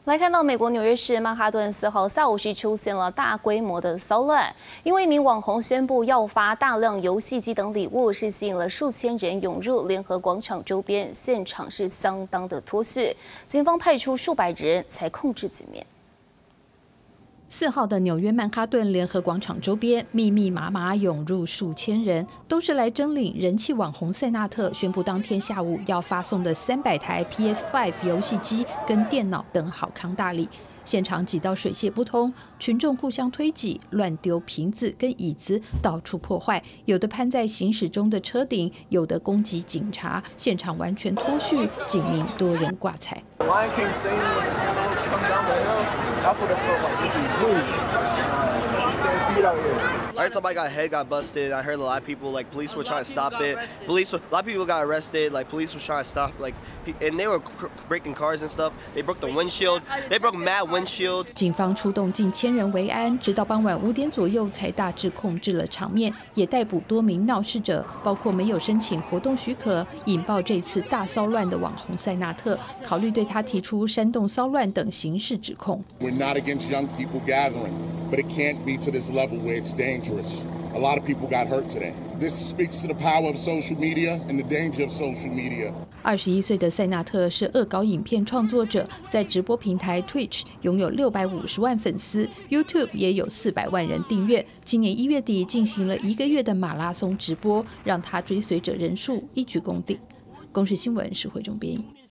来看到美国纽约市曼哈顿4号下午时出现了大规模的骚乱，因为一名网红宣布要发大量游戏机等礼物，是吸引了数千人涌入联合广场周边，现场是相当的脱序，警方派出数百人才控制局面。 4号的纽约曼哈顿联合广场周边，密密麻麻涌入数千人，都是来征领人气网红塞纳特宣布当天下午要发送的300台 PS5 游戏机跟电脑等好康大礼。现场挤到水泄不通，群众互相推挤，乱丢瓶子跟椅子，到处破坏，有的攀在行驶中的车顶，有的攻击警察，现场完全脱序，警民多人挂彩。 Lion King singing when the animals come down the hill. That's what it felt like. This is zoo. It's like a stampede out here. I heard somebody got busted. I heard a lot of people, like, police were trying to stop it. A lot of people got arrested. Like, police was trying to stop, like, and they were breaking cars and stuff. They broke the windshield. They broke mad windshields. 警方出动近1000人维安，直到傍晚5点左右才大致控制了场面，也逮捕多名闹事者，包括没有申请活动许可，引爆这次大骚乱的网红塞纳特，考虑对他提出煽动骚乱等刑事指控。 We're not against young people gathering, but it can't be to this level where it's dangerous. A lot of people got hurt today. This speaks to the power of social media and the danger of social media. 21岁的塞纳特是恶搞影片创作者，在直播平台 Twitch 拥有650万粉丝 ，YouTube 也有400万人订阅。今年1月底进行了1个月的马拉松直播，让他追随者人数一举攻顶。公视新闻石慧中编译。